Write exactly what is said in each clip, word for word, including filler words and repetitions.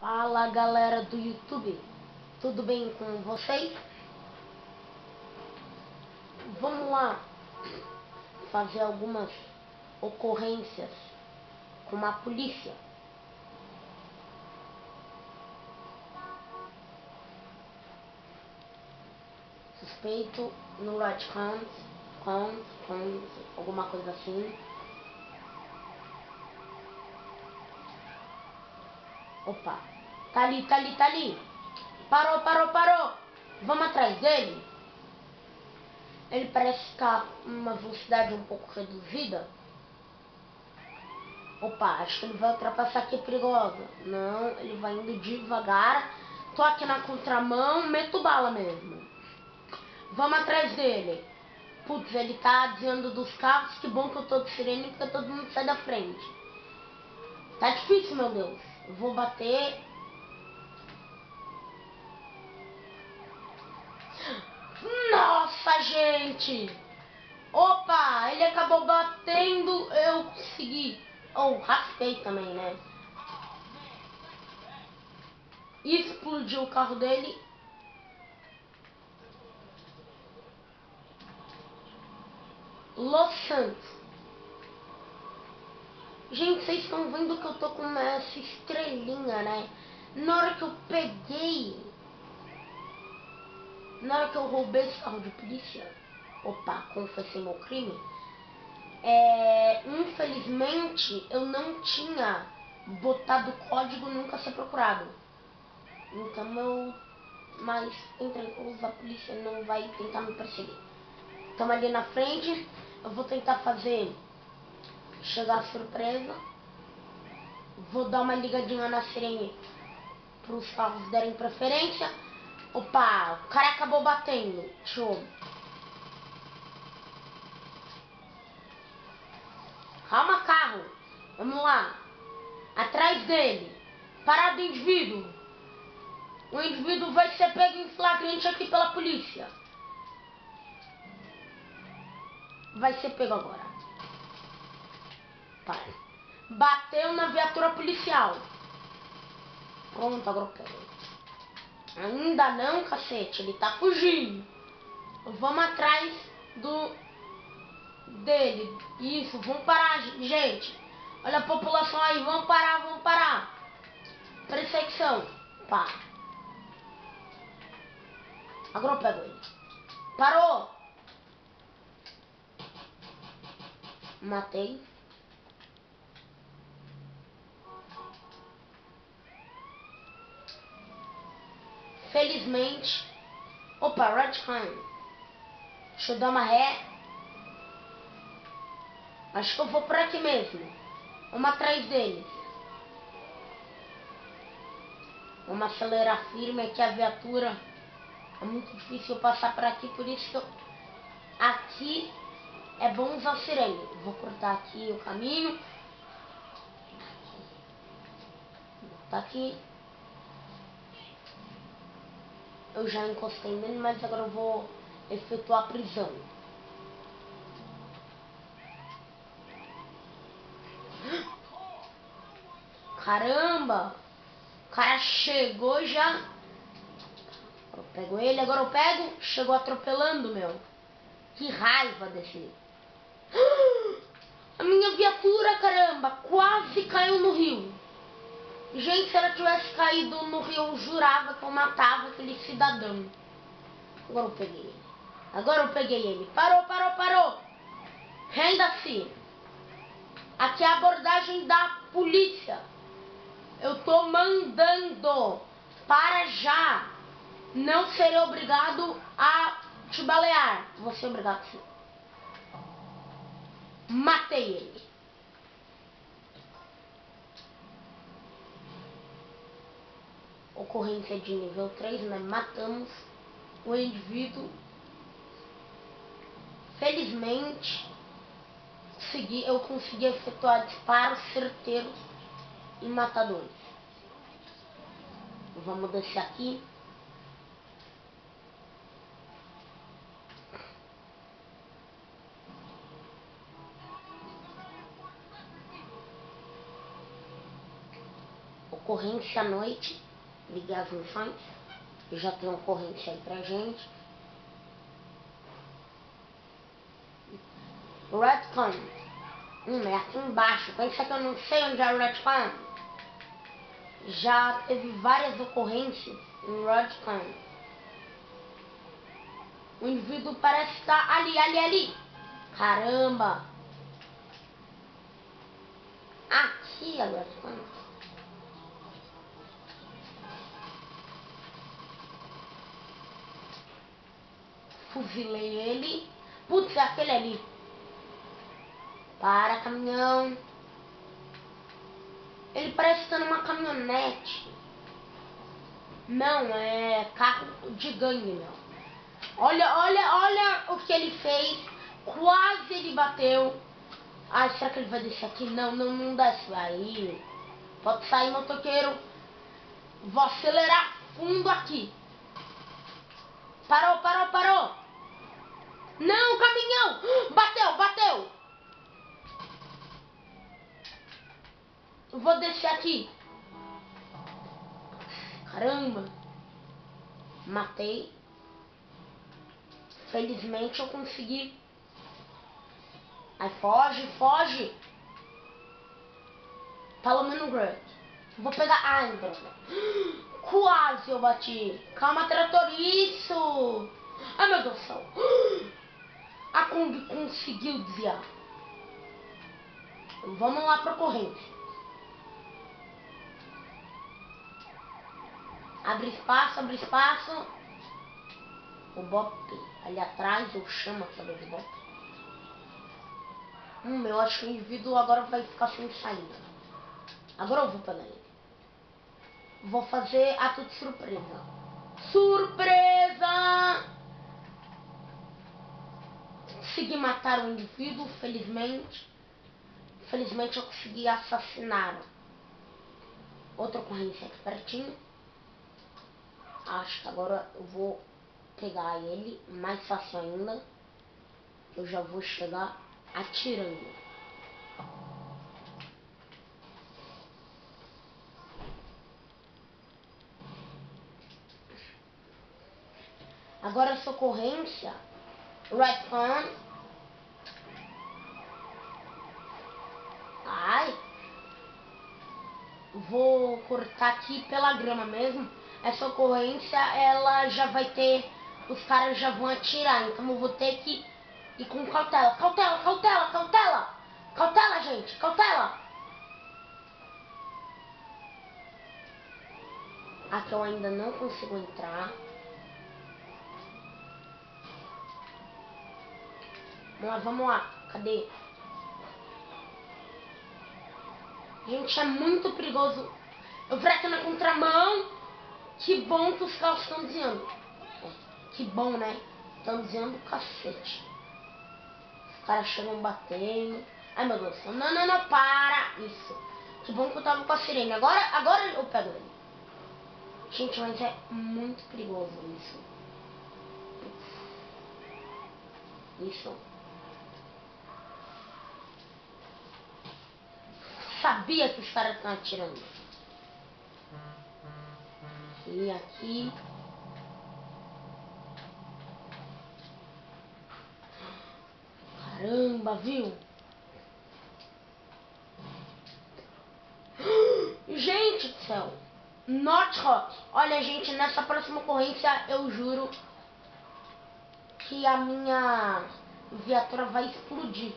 Fala galera do YouTube, tudo bem com vocês? Vamos lá fazer algumas ocorrências com a polícia. Suspeito no right count, count, count, alguma coisa assim. Opa, tá ali, tá ali, tá ali. Parou, parou, parou. Vamos atrás dele. Ele parece estar com uma velocidade um pouco reduzida. Opa, acho que ele vai ultrapassar aqui, é perigosa. Não, ele vai indo devagar. Tô aqui na contramão, meto bala mesmo. Vamos atrás dele. Putz, ele tá desviando dos carros. Que bom que eu tô de sirene, porque todo mundo sai da frente. Tá difícil, meu Deus. Eu vou bater. Nossa, gente! Opa, ele acabou batendo, eu consegui. Ou oh, raspei também, né? Explodiu o carro dele. Los Santos. Gente, vocês estão vendo que eu tô com essa estrelinha, né? Na hora que eu peguei, na hora que eu roubei esse carro de polícia, opa, confessei meu crime. É, infelizmente, eu não tinha botado o código nunca ser procurado. Então eu, mas entre a polícia não vai tentar me perseguir. Estamos ali na frente, eu vou tentar fazer chegar surpresa. Vou dar uma ligadinha na sirene para os carros darem preferência. Opa, o cara acabou batendo. Deixa eu... Calma, carro. Vamos lá. Atrás dele. Parado, indivíduo. O indivíduo vai ser pego em flagrante aqui pela polícia. Vai ser pego agora. Para. Bateu na viatura policial. Pronto, agora eu pego. Ainda não, cacete. Ele tá fugindo. Vamos atrás do... dele. Isso, vamos parar, gente. Olha a população aí. Vamos parar, vamos parar. Perseguição. Pá. Agora eu pego ele. Parou. Matei. Felizmente. Opa, red time. Deixa eu dar uma ré. Acho que eu vou por aqui mesmo. Vamos atrás deles. Vamos acelerar firme aqui a viatura. É muito difícil passar por aqui, por isso que eu... aqui é bom usar sirene. Vou cortar aqui o caminho. Tá aqui. Eu já encostei nele, mas agora eu vou efetuar a prisão. Caramba! O cara chegou já. Eu pego ele, agora eu pego. Chegou atropelando, meu. Que raiva desse. A minha viatura, caramba, quase caiu no rio. Gente, se ela tivesse caído no rio, eu jurava que eu matava aquele cidadão. Agora eu peguei ele. Agora eu peguei ele. Parou, parou, parou. Renda-se. Aqui é a abordagem da polícia. Eu tô mandando. Para já. Não serei obrigado a te balear. Vou ser obrigado sim. Matei ele. Ocorrência de nível três, né? Matamos o indivíduo. Felizmente, consegui, eu consegui efetuar disparos certeiros e matadores. Vamos descer aqui. Ocorrência à noite. Liguei as missões. Já tem ocorrência aí pra gente. Redcon. Hum, é aqui embaixo. Pensa que eu não sei onde é o Redcon. Já teve várias ocorrências em Redcon. O indivíduo parece estar ali, ali, ali. Caramba. Aqui é o Redcon. Fuzilei ele. Putz, é aquele ali. Para, caminhão. Ele parece estar numa caminhonete. Não, é carro de gangue, meu. Olha, olha, olha o que ele fez. Quase ele bateu. Ai, será que ele vai descer aqui? Não, não, não desce. Aí. Pode sair, motoqueiro. Vou acelerar fundo aqui. Parou, parou, parou. Não, caminhão. Bateu, bateu. Vou descer aqui. Caramba. Matei. Felizmente eu consegui. Aí foge, foge. Palomino Grant. Vou pegar. Ai, droga. Quase eu bati. Calma, trator. Isso. Ai, meu Deus do céu. A Kung conseguiu desviar. Vamos lá pra ocorrência. Abre espaço, abre espaço. O Bop ali atrás, eu chamo aquele de Bop. Hum, eu acho que o indivíduo agora vai ficar sem saída. Agora eu vou pegar ele. Vou fazer ato de surpresa. Surpresa! Consegui matar o indivíduo, felizmente. Felizmente eu consegui assassinar. Outra ocorrência aqui pertinho. Acho que agora eu vou pegar ele mais fácil ainda. Eu já vou chegar atirando. Agora essa ocorrência, Redcon. Ai. Vou cortar aqui pela grama mesmo. Essa ocorrência, ela já vai ter... Os caras já vão atirar, então eu vou ter que ir com cautela. Cautela, cautela, cautela! Cautela, gente, cautela! Aqui eu ainda não consigo entrar. Vamos lá, vamos lá. Cadê? Gente, é muito perigoso. Eu freto na contramão. Que bom que os carros estão desviando. Que bom, né? Estão desviando o cacete. Os caras chegam batendo. Ai, meu Deus. Não, não, não, para. Isso. Que bom que eu tava com a sirene. Agora, agora eu pego ele. Gente, mas é muito perigoso isso. Isso. Sabia que os caras estão atirando. E aqui. Caramba, viu? Gente do céu. Not hot. Olha, gente, nessa próxima ocorrência eu juro que a minha viatura vai explodir.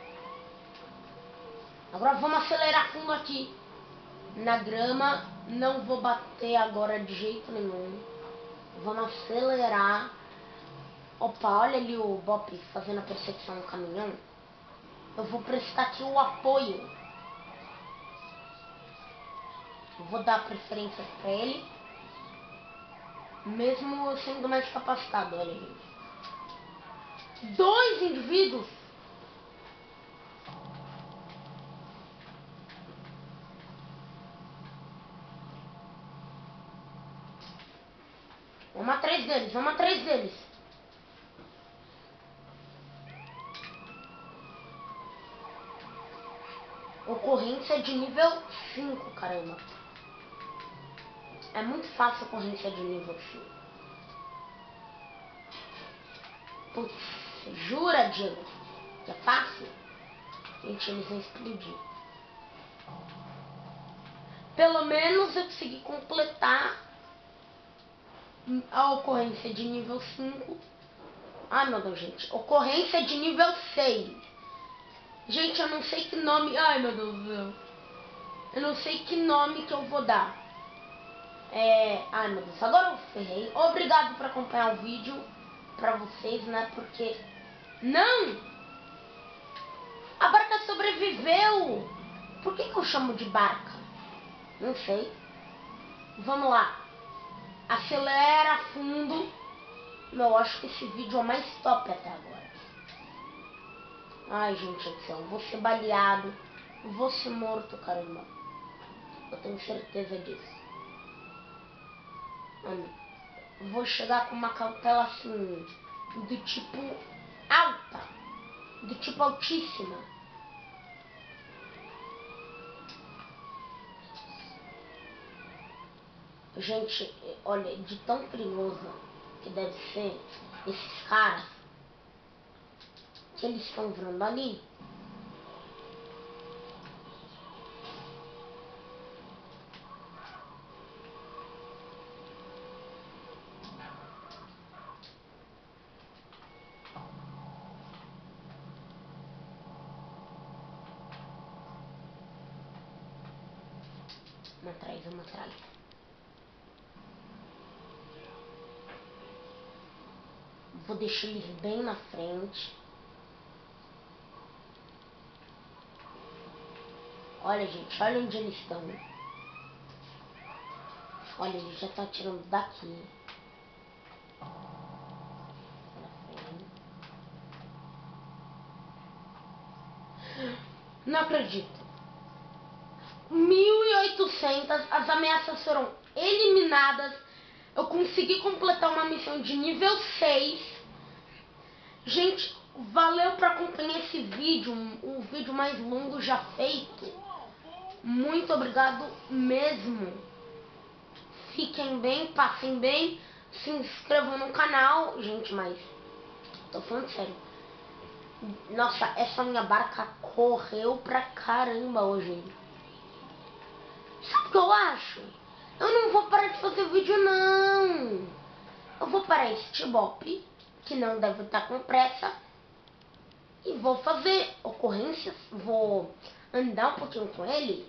Agora vamos acelerar fundo aqui. Na grama, não vou bater agora de jeito nenhum. Vamos acelerar. Opa, olha ali o Bop fazendo a perseguição no caminhão. Eu vou prestar aqui o apoio. Eu vou dar preferência pra ele. Mesmo eu sendo mais capacitado, olha aí. Dois indivíduos. Vamos atrás deles, vamos atrás deles. Ocorrência de nível cinco, caramba. É muito fácil a ocorrência de nível cinco. Putz, jura, Diego? Que é fácil? Gente, eles vão explodir. Pelo menos eu consegui completar a ocorrência de nível cinco. Ai, meu Deus, gente. Ocorrência de nível seis. Gente, eu não sei que nome... Ai, meu Deus do céu. Eu não sei que nome que eu vou dar. É... Ai, meu Deus. Agora eu ferrei. Obrigado por acompanhar o vídeo. Pra vocês, né? Porque... Não! A barca sobreviveu. Por que que eu chamo de barca? Não sei. Vamos lá. Acelera fundo. Eu acho que esse vídeo é o mais top até agora. Ai, gente do céu. Vou ser baleado. Vou ser morto, caramba. Eu tenho certeza disso. Mano, vou chegar com uma cautela assim, do tipo alta. Do tipo altíssima. Gente, olha, de tão perigoso que deve ser esses caras que eles estão vendo ali. Uma atrás, uma atrás. Vou deixar eles bem na frente. Olha, gente, olha onde eles estão. Olha, ele já tá atirando daqui. Não acredito. mil e oitocentas, as ameaças foram eliminadas. Eu consegui completar uma missão de nível seis. Gente, valeu por acompanhar esse vídeo, o vídeo mais longo já feito. Muito obrigado mesmo. Fiquem bem, passem bem, se inscrevam no canal. Gente, mas tô falando sério. Nossa, essa minha barca correu pra caramba hoje. Sabe o que eu acho? Eu não vou parar de fazer vídeo, não. Eu vou parar este bop, que não deve estar com pressa. E vou fazer ocorrências. Vou andar um pouquinho com ele.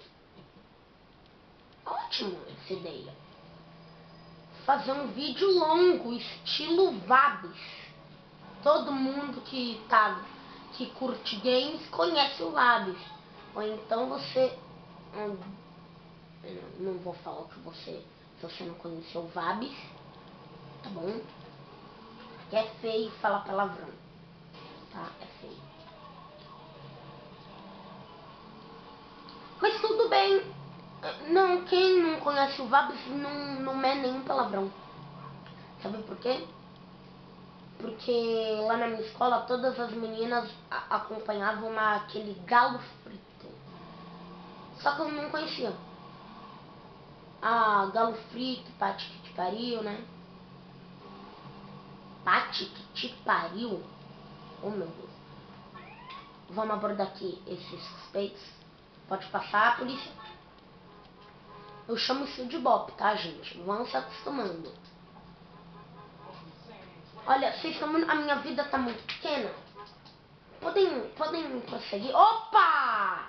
Ótimo essa ideia. Fazer um vídeo longo, estilo Vabis. Todo mundo que tá, que curte games conhece o Vabis. Ou então você... Hum, não, não vou falar que você... Se você não conheceu o Vabis, tá bom? Que é feio falar palavrão. Tá? É feio. Mas tudo bem. Não, quem não conhece o Vabis não, não é nenhum palavrão. Sabe por quê? Porque lá na minha escola todas as meninas a acompanhavam uma, aquele galo frito. Só que eu não conhecia. Ah, galo frito, Pati que te pariu, né? Pati que te pariu? Oh, meu Deus. Vamos abordar aqui esses suspeitos. Pode passar, polícia. Eu chamo isso de bop, tá, gente? Vão se acostumando. Olha, vocês estão vendo, a minha vida tá muito pequena. Podem, podem prosseguir. Opa!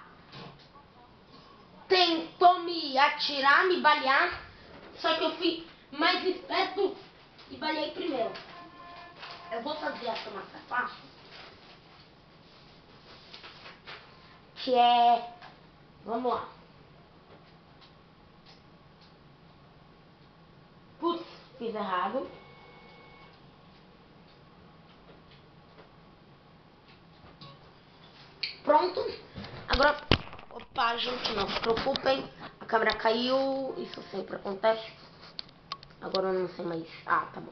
Tentou me atirar, me balear. Só que eu fui mais esperto e baleei primeiro. Eu vou fazer essa massa fácil. Que é... Vamos lá. Putz, fiz errado. Pronto. Agora... Opa, gente, não se preocupem. A câmera caiu. Isso sempre acontece. Agora eu não sei mais. Ah, tá bom.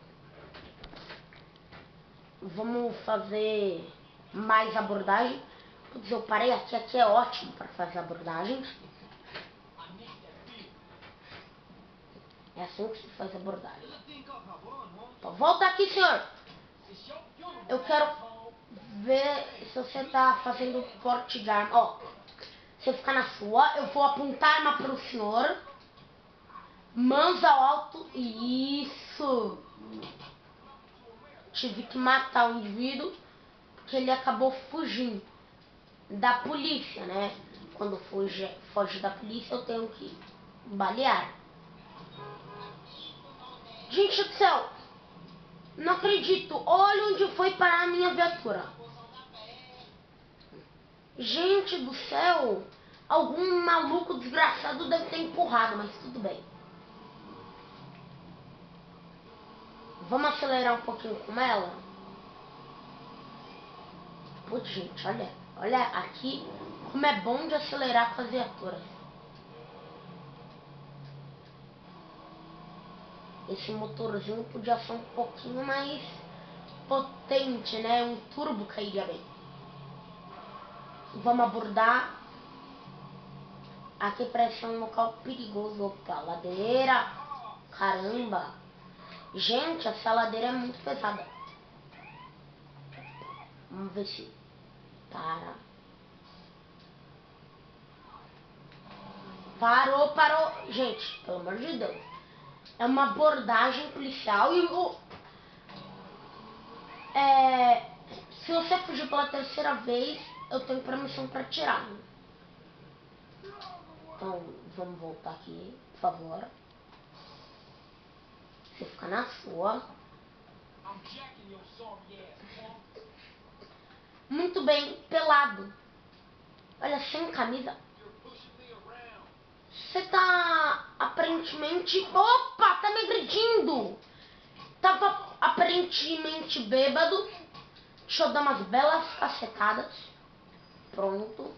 Vamos fazer mais abordagem. Putz, eu parei aqui. Aqui é ótimo para fazer abordagens. É assim que se faz abordagem. Então, volta aqui, senhor. Eu quero ver se você tá fazendo porte de arma. Ó, você ficar na sua, eu vou apontar a arma pro senhor. Mãos ao alto. Isso. Tive que matar o indivíduo porque ele acabou fugindo da polícia, né? Quando foge, foge da polícia, eu tenho que balear. Gente do céu, não acredito. Olha onde foi parar a minha viatura. Gente do céu, algum maluco desgraçado deve ter empurrado, mas tudo bem. Vamos acelerar um pouquinho com ela? Putz, gente, olha. Olha aqui como é bom de acelerar com as viaturas. Esse motorzinho podia ser um pouquinho mais potente, né? Um turbo cairia bem. Vamos abordar. Aqui parece um local perigoso. Opa, ladeira. Caramba. Gente, essa ladeira é muito pesada. Vamos ver se para. Parou, parou. Gente, pelo amor de Deus. É uma abordagem policial e o... É, se você fugir pela terceira vez, eu tenho permissão para tirar. Então, vamos voltar aqui, por favor. Você fica na sua. Muito bem, pelado. Olha, sem camisa. Você tá aparentemente... Opa, tá me agredindo. Tava aparentemente bêbado. Deixa eu dar umas belas cacetadas. Pronto.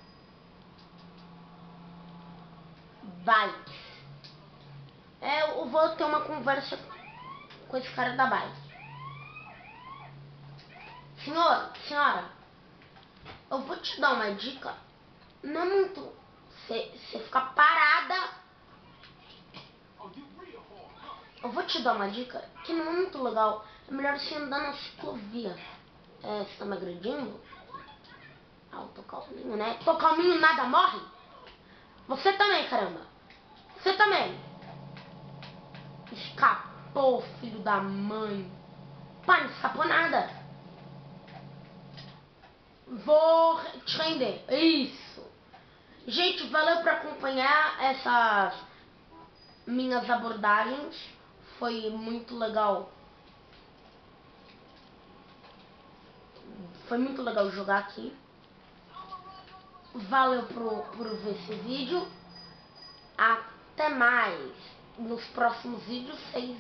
Bike. É, eu vou ter uma conversa com esse cara da bike. Senhor, senhora, eu vou te dar uma dica. Não é muito... Você ficar parada. Eu vou te dar uma dica que não é muito legal. É melhor você andar na ciclovia. É, você tá me agredindo? Ah, eu tô calminho, né? Tô calminho, nada morre? Você também, caramba. Você também. Escapou, filho da mãe. Pai, não escapou nada. Vou te render. Isso. Gente, valeu por acompanhar essas minhas abordagens. Foi muito legal. Foi muito legal jogar aqui. Valeu por, por ver esse vídeo. Até mais. Nos próximos vídeos, vocês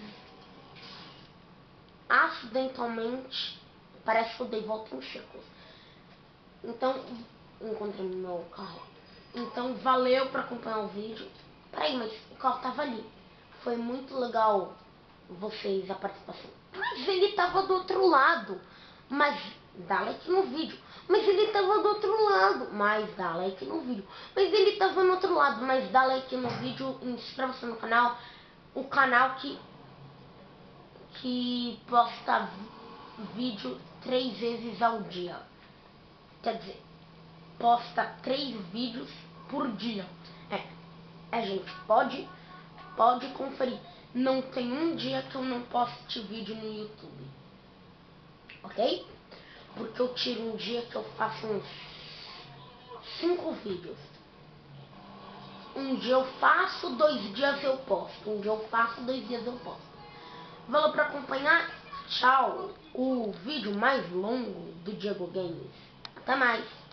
acidentalmente parece que eu dei volta em círculos. Então, encontrei meu carro. Então, valeu por acompanhar o vídeo. Peraí, mas o carro tava ali. Foi muito legal vocês, a participação. Mas ele tava do outro lado. Mas dá like no vídeo. Mas ele tava do outro lado. Mas dá like no vídeo. Mas ele tava no outro lado. Mas dá like no vídeo. Inscreva-se no canal. O canal que que posta vídeo três vezes ao dia. Quer dizer, posta três vídeos por dia. É, é gente, pode, pode conferir. Não tem um dia que eu não poste vídeo no YouTube. Ok? Porque eu tiro um dia que eu faço uns cinco vídeos. Um dia eu faço, dois dias eu posto. Um dia eu faço, dois dias eu posto. Valeu pra acompanhar. Tchau. O vídeo mais longo do Diego Games. Até mais.